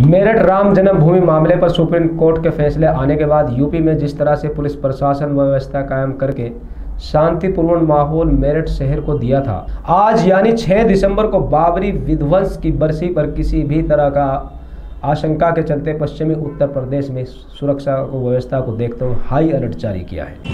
मेरठ राम जन्मभूमि मामले पर supreme court के फैसले आने के बाद यूपी में जिस तरह से पुलिस प्रशासन व्यवस्था कायम करके शांतिपूर्ण माहौल मेरठ शहर को दिया था, आज यानी 6 दिसंबर को बाबरी विध्वंस की बरसी पर किसी भी तरह का आशंका के चलते पश्चिमी उत्तर प्रदेश में सुरक्षा व्यवस्था को देखते हुए हाई अलर्ट जारी किया है।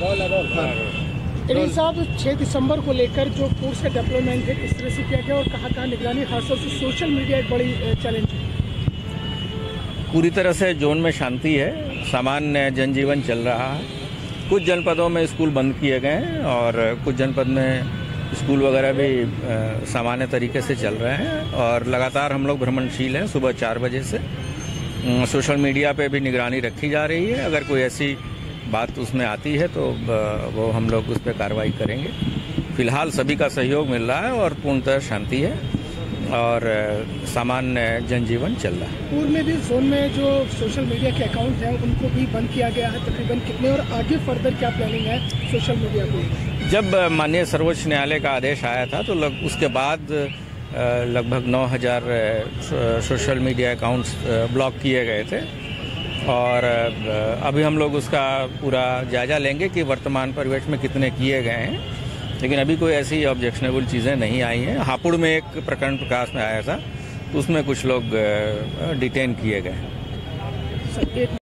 साहब 6 दिसंबर को लेकर जो फोर्स का डेवलपमेंट है किस तरह से किया गया और कहाँ निगरानी, खासतौर से सोशल मीडिया एक बड़ी चैलेंज है। पूरी तरह से जोन में शांति है, सामान्य जनजीवन चल रहा है। कुछ जनपदों में स्कूल बंद किए गए हैं और कुछ जनपद में स्कूल वगैरह भी सामान्य तरीके से चल रहे हैं और लगातार हम लोग भ्रमणशील हैं। सुबह 4 बजे से सोशल मीडिया पे भी निगरानी रखी जा रही है। अगर कोई ऐसी बात उसमें आती है तो वो हम लोग उस पर कार्रवाई करेंगे। फिलहाल सभी का सहयोग मिल रहा है और पूर्णतः शांति है और सामान्य जनजीवन चल रहा है। पूर्व में भी जोन में जो सोशल मीडिया के अकाउंट हैं उनको भी बंद किया गया है, तकरीबन कितने, और आगे फर्दर क्या प्लानिंग है सोशल मीडिया को? जब माननीय सर्वोच्च न्यायालय का आदेश आया था तो उसके बाद लगभग 9000 सोशल मीडिया अकाउंट्स ब्लॉक किए गए थे और अभी हम लोग उसका पूरा जायजा लेंगे कि वर्तमान परिवेश में कितने किए गए हैं, लेकिन अभी कोई ऐसी ऑब्जेक्शनेबल चीज़ें नहीं आई हैं। हापुड़ में एक प्रकरण प्रकाश में आया था, उसमें कुछ लोग डिटेन किए गए।